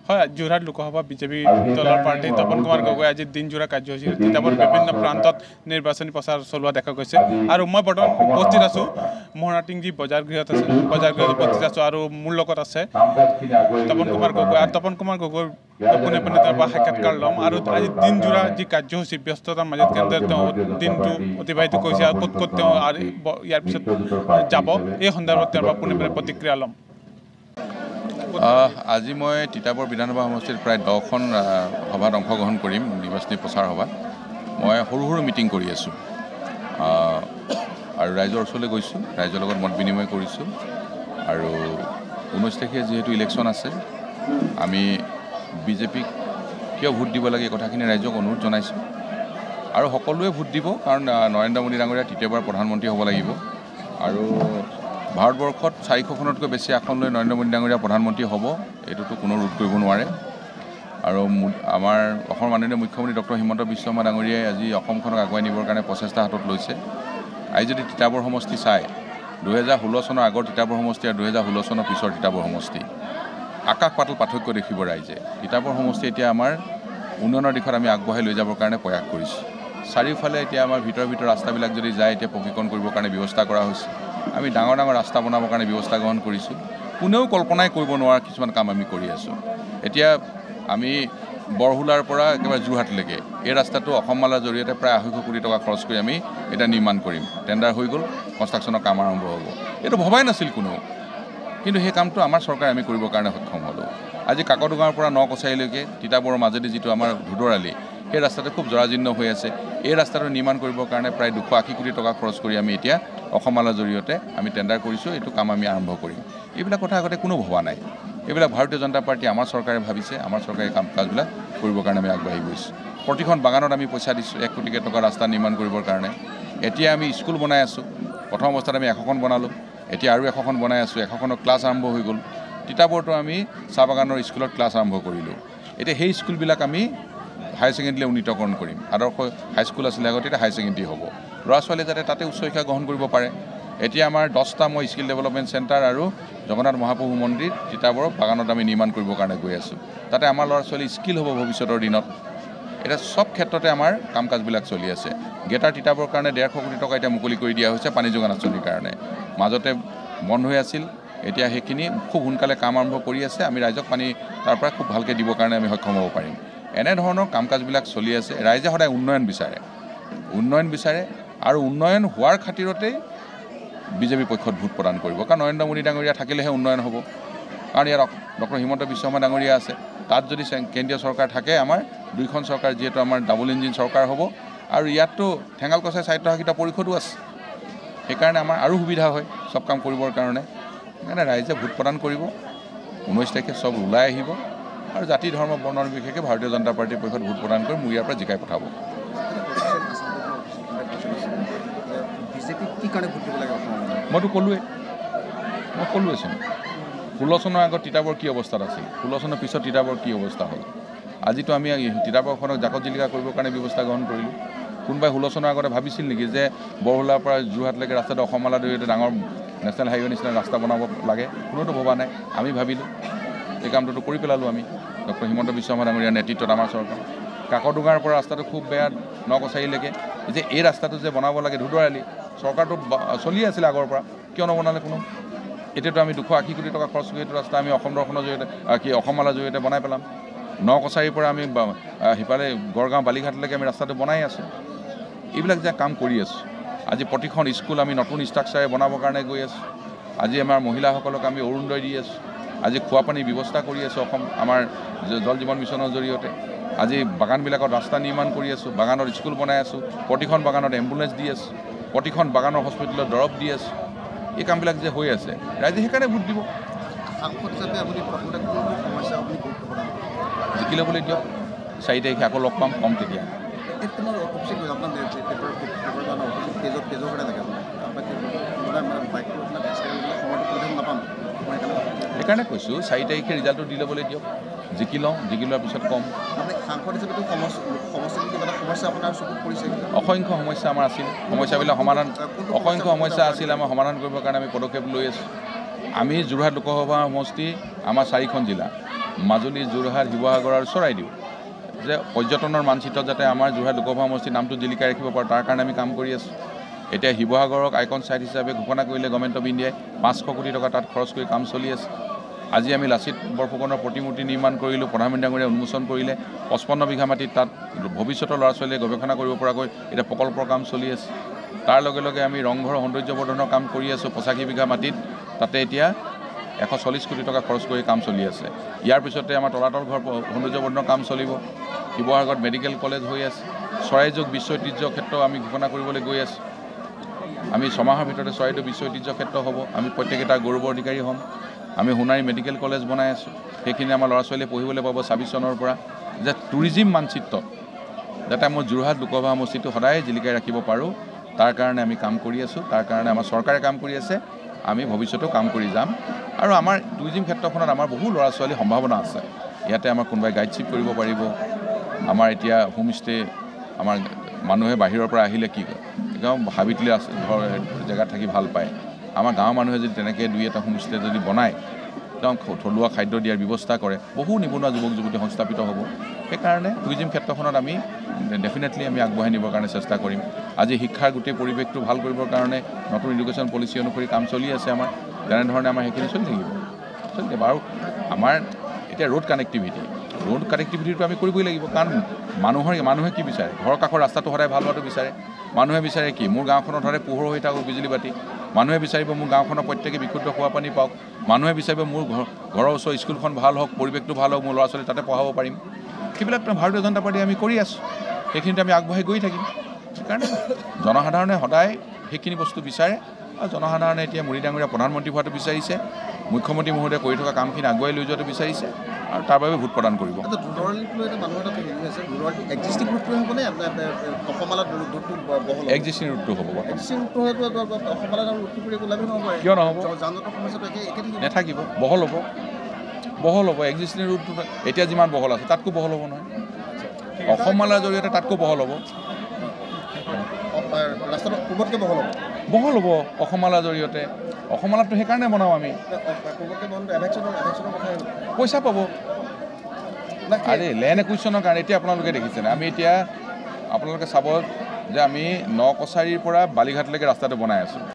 হয় যোৰহাট লোকসভা বিজেপি দলৰ প্ৰাৰ্থী তপন কুমাৰ গগৈ আজি দিনজোৰা কাৰ্যসূচী তিতাবৰ বিভিন্ন প্ৰান্তত নিৰ্বাচনী প্ৰচাৰ চলোৱা দেখা গৈছে আৰু মই বৰ্তমান উপস্থিত আছোঁ মহনাটিংগী বজাৰ গৃহত উপস্থিত আছোঁ আৰু মোৰ লগত আছে তপন কুমাৰ গগৈ আৰু তপন কুমাৰ গগৈ পোনে পোনে তাৰ পৰা সাক্ষাৎকাৰ ল'ম আৰু আজি দিনজোৰা যি কাৰ্যসূচী ব্যস্ততাৰ মাজত কেনেদৰে তেওঁ দিনটো অতিবাহিত কৰিছে আৰু ক'ত ক'ত তেওঁ আৰু ইয়াৰ পিছত যাব এই সন্দৰ্ভত তেওঁৰ পৰা পোনে পোনে প্ৰতিক্ৰিয়া ল'ম। আজি মই তিতাবৰ বিধানসভা সমষ্টিৰ প্ৰায় 10খন সভাত অংশগ্ৰহণ কৰিম নিৰ্বাচনী প্ৰচাৰ সভাত মই সৰু সৰু মিটিং কৰি আছোঁ আৰু ৰাইজৰ ওচৰলৈ গৈছোঁ ৰাইজৰ লগত মত বিনিময় কৰিছোঁ আৰু 19 তাৰিখে যিহেতু ইলেকশ্যন আছে আমি বিজেপিক কিয় ভোট দিব লাগে এই কথাখিনি ৰাইজক অনুৰোধ জনাইছোঁ আৰু সকলোৱে ভোট দিব কাৰণ নৰেন্দ্ৰ মোদী ডাঙৰীয়া তৃতীয়বাৰ প্ৰধানমন্ত্ৰী হ'ব লাগিব আৰু ভাৰতবৰ্ষত 400খনতকৈ বেছি আসন লৈ নৰেন্দ্ৰ মোদী ডাঙৰীয়া প্ৰধানমন্ত্ৰী হ'ব এইটোতো কোনো ৰোধ কৰিব নোৱাৰে আৰু আমাৰ অসমৰ মাননীয় মুখ্যমন্ত্ৰী ডক্টৰ হিমন্ত বিশ্ব শৰ্মা ডাঙৰীয়াই আজি অসমখনক আগুৱাই নিবৰ কাৰণে প্ৰচেষ্টা হাতত লৈছে। আজি যদি তিতাবৰ সমষ্টি চায় 2016 চনৰ আগৰ তিতাবৰ সমষ্টি আৰু 2016 চনৰ পিছৰ তিতাবৰ সমষ্টি আকাশ পাতাল পাৰ্থক্য দেখিব ৰাইজে। তিতাবৰ সমষ্টি এতিয়া আমাৰ উন্নয়নৰ দিশত আমি আগবঢ়াই লৈ যাবৰ কাৰণে প্ৰয়াস কৰিছোঁ। চাৰিওফালে এতিয়া আমাৰ ভিতৰ ৰাস্তাবিলাক যদি যায় এতিয়া পকীকৰণ কৰিবৰ কাৰণে ব্যৱস্থা কৰা হৈছে। আমি ডাঙৰ ডাঙৰ ৰাস্তা বনাবৰ কাৰণে ব্যৱস্থা গ্ৰহণ কৰিছোঁ। কোনেও কল্পনাই কৰিব নোৱাৰা কিছুমান কাম আমি কৰি আছোঁ। এতিয়া আমি বৰহুলাৰ পৰা একেবাৰে যোৰহাটলৈকে এই ৰাস্তাটো অসমমালাৰ জৰিয়তে প্ৰায় 250 কোটি টকা খৰচ কৰি আমি এটা নিৰ্মাণ কৰিম। টেণ্ডাৰ হৈ গ'ল, কনষ্ট্ৰাকশ্যনৰ কাম আৰম্ভ হ'ব। এইটো ভবাই নাছিল কোনেও, কিন্তু সেই কামটো আমাৰ চৰকাৰে আমি কৰিবৰ কাৰণে সক্ষম হ'লোঁ। আজি কাকডোঙাৰ পৰা নকছাৰীলৈকে তিতাবৰৰ মাজেদি যিটো আমাৰ ধুদৰালি সেই ৰাস্তাটো খুব জৰাজীৰ্ণ হৈ আছে। এই ৰাস্তাটো নিৰ্মাণ কৰিবৰ কাৰণে প্ৰায় 280 কোটি টকা খৰচ কৰি আমি এতিয়া অসমমালাৰ জৰিয়তে আমি টেণ্ডাৰ কৰিছোঁ। এইটো কাম আমি আৰম্ভ কৰিম। এইবিলাক কথা আগতে কোনো ভবা নাই। এইবিলাক ভাৰতীয় জনতা পাৰ্টি আমাৰ চৰকাৰে ভাবিছে, আমাৰ চৰকাৰে কাম কাজবিলাক কৰিবৰ কাৰণে আমি আগবাঢ়ি গৈছোঁ। প্ৰতিখন বাগানত আমি পইচা দিছোঁ 1 কোটি টকা ৰাস্তা নিৰ্মাণ কৰিবৰ কাৰণে। এতিয়া আমি স্কুল বনাই আছোঁ। প্ৰথম অৱস্থাত আমি 100খন বনালোঁ, এতিয়া আৰু 100খন বনাই আছোঁ। 100খনৰ ক্লাছ আৰম্ভ হৈ গ'ল। তিতাবৰতো আমি চাহ বাগানৰ স্কুলত ক্লাছ আৰম্ভ কৰিলোঁ। এতিয়া সেই স্কুলবিলাক আমি হায়াৰ ছেকেণ্ডেৰীলৈ উন্নীতকৰণ কৰিম। আদৰ্শ হাইস্কুল আছিলে আগতে, এতিয়া হায়াৰ ছেকেণ্ডেৰী হ'ব। ল'ৰা ছোৱালীয়ে যাতে তাতে উচ্চ শিক্ষা গ্ৰহণ কৰিব পাৰে। এতিয়া আমাৰ 10টা মই স্কিল ডেভেলপমেণ্ট চেণ্টাৰ আৰু জগন্নাথ মহাপ্ৰভু মন্দিৰ তিতাবৰ বাগানত আমি নিৰ্মাণ কৰিবৰ কাৰণে গৈ আছোঁ। তাতে আমাৰ ল'ৰা ছোৱালী স্কিল হ'ব ভৱিষ্যতৰ দিনত। এতিয়া চব ক্ষেত্ৰতে আমাৰ কাম কাজবিলাক চলি আছে। গেটাৰ তিতাবৰ কাৰণে 150 কোটি টকা এতিয়া মুকলি কৰি দিয়া হৈছে পানী যোগান আঁচনিৰ কাৰণে। মাজতে বন্ধ হৈ আছিল, এতিয়া সেইখিনি খুব সোনকালে কাম আৰম্ভ কৰি আছে। আমি ৰাইজক পানী তাৰ পৰা খুব ভালকৈ দিবৰ কাৰণে আমি সক্ষম হ'ব পাৰিম। এনেধৰণৰ কাম কাজবিলাক চলি আছে। ৰাইজে সদায় উন্নয়ন বিচাৰে আৰু উন্নয়ন হোৱাৰ খাতিৰতেই বিজেপি পক্ষত ভোট প্ৰদান কৰিব। কাৰণ নৰেন্দ্ৰ মোদী ডাঙৰীয়া থাকিলেহে উন্নয়ন হ'ব। কাৰণ ইয়াত ডক্টৰ হিমন্ত বিশ্ব শৰ্মা ডাঙৰীয়া আছে। তাত যদি কেন্দ্ৰীয় চৰকাৰ থাকে আমাৰ 2খন চৰকাৰ যিহেতু আমাৰ ডাবল ইঞ্জিন চৰকাৰ হ'ব আৰু ইয়াততো ঠেঙালকছাই স্বায়ত্তশাসিত পৰিষদো আছে। সেইকাৰণে আমাৰ আৰু সুবিধা হয় চব কাম কৰিবৰ কাৰণে। সেইকাৰণে ৰাইজে ভোট প্ৰদান কৰিব। 19 তাৰিখে চব ওলাই আহিব আৰু জাতি ধৰ্ম বৰ্ণ নিৰ্বিশেষে ভাৰতীয় জনতা পাৰ্টীৰ পক্ষত ভোট প্ৰদান কৰি মোৰ ইয়াৰ পৰা জিকাই পঠাব। মইতো ক'লোৱেচোন 16 চনৰ আগত তিতাবৰ কি অৱস্থাত আছিল, 16 চনৰ পিছত তিতাবৰ কি অৱস্থা হ'ল। আজিতো আমি তিতাবৰখনক জাকত জিলিকা কৰিবৰ কাৰণে ব্যৱস্থা গ্ৰহণ কৰিলোঁ। কোনোবাই 16 চনৰ আগতে ভাবিছিল নেকি যে বৰহুলাৰ পৰা যোৰহাটলৈকে ৰাস্তাটো অসমমালাৰ জৰিয়তে ডাঙৰ নেশ্যনেল হাইৱে নিচিনা ৰাস্তা বনাব লাগে? কোনোতো ভবা নাই। আমি ভাবিলোঁ, এই কামটোতো কৰি পেলালোঁ আমি। ডক্টৰ হিমন্ত বিশ্ব শৰ্মা ডাঙৰীয়াৰ নেতৃত্বত আমাৰ চৰকাৰ। কাকডোঙাৰ পৰা ৰাস্তাটো খুব বেয়া নকছাৰীলৈকে, যে এই ৰাস্তাটো যে বনাব লাগে ধুদৰালি চৰকাৰটো চলি আছিলে আগৰ পৰা, কিয় নবনালে কোনো? এতিয়াতো আমি 280 কোটি টকা খৰচ কৰি এইটো ৰাস্তা আমি অসম দৰ্শনৰ জৰিয়তে অসমমালাৰ জৰিয়তে বনাই পেলাম। নকছাৰীৰ পৰা আমি সিফালে গড়গাঁও বালিঘাটলৈকে আমি ৰাস্তাটো বনাই আছোঁ। এইবিলাক যে কাম কৰি আছোঁ। আজি প্ৰতিখন স্কুল আমি নতুন ষ্ট্ৰাকচাৰে বনাবৰ কাৰণে গৈ আছোঁ। আজি আমাৰ মহিলাসকলক আমি অৰুণোদয় দি আছোঁ। আজি খোৱাপানীৰ ব্যৱস্থা কৰি আছোঁ আমাৰ জল জীৱন মিছনৰ জৰিয়তে। আজি বাগানবিলাকত ৰাস্তা নিৰ্মাণ কৰি আছোঁ, বাগানত স্কুল বনাই আছোঁ, প্ৰতিখন বাগানত এম্বুলেঞ্চ দি আছোঁ, প্ৰতিখন বাগানৰ হস্পিটেলত দৰৱ দি আছোঁ। এই কামবিলাক যে হৈ আছে ৰাইজে সেইকাৰণে ভোট দিব। জিকি ল'বলৈ দিয়ক। 4 তাৰিখে আকৌ লগ পাম, কম তেতিয়া। সেইকাৰণে কৈছোঁ 4 তাৰিখে ৰিজাল্টটো দি ল'বলৈ দিয়ক। জিকি লওঁ, জিকি লোৱাৰ পিছত কম। অসংখ্য সমস্যা আমাৰ আছিল। সমস্যাবিলাক অসংখ্য সমস্যা আছিল আমাৰ সমাধান কৰিবৰ কাৰণে আমি পদক্ষেপ লৈ আছোঁ। আমি যোৰহাট লোকসভা সমষ্টি আমাৰ 4খন জিলা। মাজুলী, যোৰহাট, শিৱসাগৰ আৰু চৰাইদেউ যে পৰ্যটনৰ মানচিত্ৰত যাতে আমাৰ যোৰহাট লোকসভা সমষ্টিৰ নামটো জিলিকাই ৰাখিব পাৰোঁ তাৰ কাৰণে আমি কাম কৰি আছোঁ। এতিয়া শিৱসাগৰক আইকন ছাইট হিচাপে ঘোষণা কৰিলে গভৰ্ণমেণ্ট অফ ইণ্ডিয়াই 500 কোটি টকা তাত খৰচ কৰি কাম চলি আছে। আজি আমি লাচিত বৰফুকনৰ প্ৰতিমূৰ্তি নিৰ্মাণ কৰিলোঁ, প্ৰধানমন্ত্ৰী ডাঙৰীয়াই উন্মোচন কৰিলে। 55 বিঘা মাটিত তাত ভৱিষ্যতৰ ল'ৰা ছোৱালীয়ে গৱেষণা কৰিব পৰাকৈ এতিয়া প্ৰকল্পৰ কাম চলি আছে। তাৰ লগে লগে আমি ৰংঘৰৰ সৌন্দৰ্যবৰ্ধনৰ কাম কৰি আছোঁ 85 বিঘা মাটিত, তাতে এতিয়া 140 কোটি টকা খৰচ কৰি কাম চলি আছে। ইয়াৰ পিছতে আমাৰ তলাতল ঘৰ সৌন্দৰ্যবৰ্ধনৰ কাম চলিব। শিৱসাগৰত মেডিকেল কলেজ হৈ আছে। চৰাইযোগ বিশ্ব ঐতিহ্য ক্ষেত্ৰ আমি ঘোষণা কৰিবলৈ গৈ আছোঁ। আমি ছমাহৰ ভিতৰতে চৰাইদেউ বিশ্ব ঐতিহ্য ক্ষেত্ৰ হ'ব, আমি প্ৰত্যেকে তাৰ গৌৰৱৰ অধিকাৰী হ'ম। আমি সোণাৰী মেডিকেল কলেজ বনাই আছোঁ, সেইখিনি আমাৰ ল'ৰা ছোৱালীয়ে পঢ়িবলৈ পাব 26 চনৰ পৰা। যে টুৰিজিম মানচিত্ৰত যাতে মোৰ যোৰহাট লোকসভা সমষ্টিটো সদায় জিলিকাই ৰাখিব পাৰোঁ তাৰ কাৰণে আমি কাম কৰি আছোঁ। তাৰ কাৰণে আমাৰ চৰকাৰে কাম কৰি আছে, আমি ভৱিষ্যতেও কাম কৰি যাম। আৰু আমাৰ টুৰিজিম ক্ষেত্ৰখনত আমাৰ বহু ল'ৰা ছোৱালীৰ সম্ভাৱনা আছে। ইয়াতে আমাৰ কোনোবাই গাইডশ্বিপ কৰিব পাৰিব। আমাৰ এতিয়া হোমষ্টে, আমাৰ মানুহে বাহিৰৰ পৰা আহিলে কি কয় একদম হাবিতলি ধৰ জেগাত থাকি ভাল পায়। আমাৰ গাঁৱৰ মানুহে যদি তেনেকৈ 2-এটা হোমষ্টে যদি বনায়, একদম থলুৱা খাদ্য দিয়াৰ ব্যৱস্থা কৰে, বহু নিবনুৱা যুৱক যুৱতী সংস্থাপিত হ'ব। সেইকাৰণে টুৰিজিম ক্ষেত্ৰখনত আমি ডেফিনেটলি আমি আগবঢ়াই নিবৰ কাৰণে চেষ্টা কৰিম। আজি শিক্ষাৰ গোটেই পৰিৱেশটো ভাল কৰিবৰ কাৰণে নতুন এডুকেশ্যন পলিচি অনুসৰি কাম চলি আছে আমাৰ। তেনেধৰণে আমাৰ সেইখিনি চলি থাকিব। আৰু আমাৰ এতিয়া ৰোড কানেক্টিভিটিটো আমি কৰিবই লাগিব। কাৰণ মানুহে কি বিচাৰে? ঘৰৰ কাষৰ ৰাস্তাটো সদায় ভাল হোৱাটো বিচাৰে। মানুহে বিচাৰে কি? মোৰ গাঁওখনত সদায় পোহৰ হৈ থাকক, বিজুলী বাতি। মানুহে বিচাৰিব মোৰ গাঁওখনৰ প্ৰত্যেকে বিশুদ্ধ খোৱা পানী পাওক। মানুহে বিচাৰিব মোৰ ঘৰৰ ওচৰৰ স্কুলখন ভাল হওক, পৰিৱেশটো ভাল হওক, মোৰ ল'ৰা ছোৱালী তাতে পঢ়াব পাৰিম। সেইবিলাক ভাৰতীয় জনতা পাৰ্টি আমি কৰি আছোঁ, সেইখিনিতে আমি আগবঢ়াই গৈ থাকিম। সেইকাৰণে জনসাধাৰণে সদায় সেইখিনি বস্তু বিচাৰে। আৰু জনসাধাৰণে এতিয়া মোদী ডাঙৰীয়া প্ৰধানমন্ত্ৰী হোৱাটো বিচাৰিছে, মুখ্যমন্ত্ৰী মহোদয়ে কৰি থকা কামখিনি আগুৱাই লৈ যোৱাটো বিচাৰিছে, আৰু তাৰ বাবে ভোট প্ৰদান কৰিব। এক্সিষ্টিং ৰুটটো হ'ব, কিয় নহ'ব? নাথাকিব, বহল হ'ব। এক্সিষ্টিং ৰুটটো এতিয়া যিমান বহল আছে তাতকৈ বহল হ'ব নহয়। অসমমালাৰ জৰিয়তে তাতকৈ বহল হ'ব। বহল হ'ব অসমমালাৰ জৰিয়তে। অসমমালাটো সেইকাৰণে বনাওঁ আমি, পইচা পাব। আৰে লেণ্ড একুইজিশ্যনৰ কাৰণে এতিয়া আপোনালোকে দেখিছেনে, আমি এতিয়া আপোনালোকে চাব যে আমি নকছাৰীৰ পৰা বালিঘাটলৈকে ৰাস্তাটো বনাই আছোঁ।